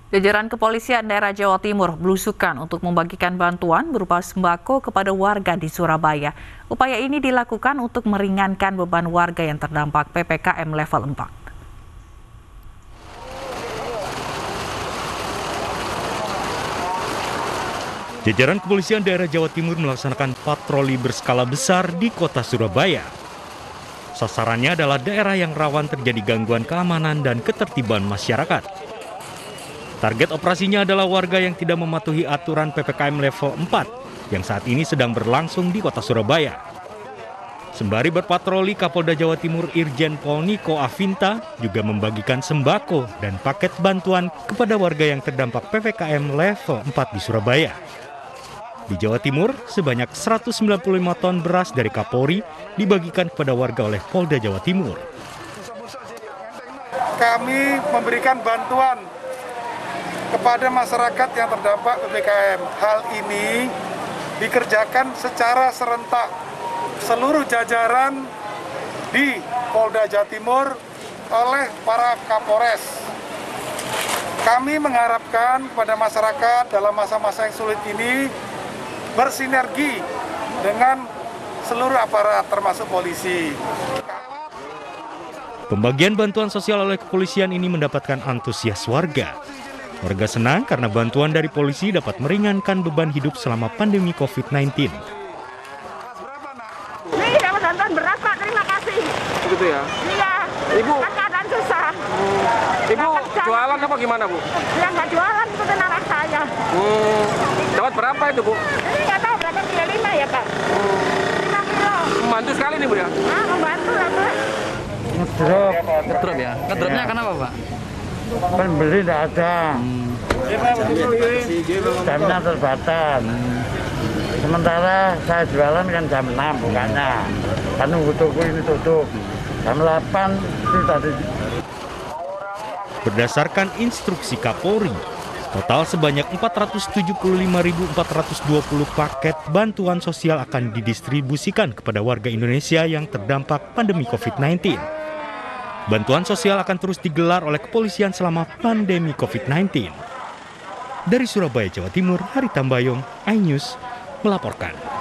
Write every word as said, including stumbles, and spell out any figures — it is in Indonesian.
Jajaran Kepolisian Daerah Jawa Timur belusukan untuk membagikan bantuan berupa sembako kepada warga di Surabaya. Upaya ini dilakukan untuk meringankan beban warga yang terdampak P P K M level empat. Jajaran Kepolisian Daerah Jawa Timur melaksanakan patroli berskala besar di kota Surabaya. Sasarannya adalah daerah yang rawan terjadi gangguan keamanan dan ketertiban masyarakat. Target operasinya adalah warga yang tidak mematuhi aturan P P K M level empat yang saat ini sedang berlangsung di kota Surabaya. Sembari berpatroli, Kapolda Jawa Timur Irjen Pol Niko Afinta juga membagikan sembako dan paket bantuan kepada warga yang terdampak P P K M level empat di Surabaya. Di Jawa Timur, sebanyak seratus sembilan puluh lima ton beras dari Kapolri dibagikan kepada warga oleh Polda Jawa Timur. Kami memberikan bantuan kepada masyarakat yang terdampak P P K M. Hal ini dikerjakan secara serentak seluruh jajaran di Polda Jawa Timur oleh para Kapolres. Kami mengharapkan kepada masyarakat dalam masa-masa yang sulit ini bersinergi dengan seluruh aparat termasuk polisi. Pembagian bantuan sosial oleh kepolisian ini mendapatkan antusias warga. Warga senang karena bantuan dari polisi dapat meringankan beban hidup selama pandemi covid sembilan belas. Nih, dapat bantuan beras, Pak. Terima kasih. Begitu ya? Iya. Ibu, kan keadaan susah. Hmm. Ibu jualan apa gimana, Bu? Ya, nggak jualan, itu anak saya. Hmm. Dapat berapa itu, Bu? Ini nggak tahu berapa kilo, lima ya, Pak? Hmm. lima kilo. Membantu sekali nih, Bu ya? Ah, membantu lah, Pak. Ngedrop. Ngedrop ya? Ngedropnya ya. Kenapa, Pak? Pembeli tidak ada. Hmm. Jamnya terbatas. Hmm. Sementara saya jualan kan jam enam bukannya. Kan nunggu toko ini tutup. Jam delapan itu tadi. Berdasarkan instruksi Kapolri, total sebanyak empat ratus tujuh puluh lima ribu empat ratus dua puluh paket bantuan sosial akan didistribusikan kepada warga Indonesia yang terdampak pandemi covid sembilan belas. Bantuan sosial akan terus digelar oleh kepolisian selama pandemi covid sembilan belas. Dari Surabaya, Jawa Timur, Hari Tambayong, iNews melaporkan.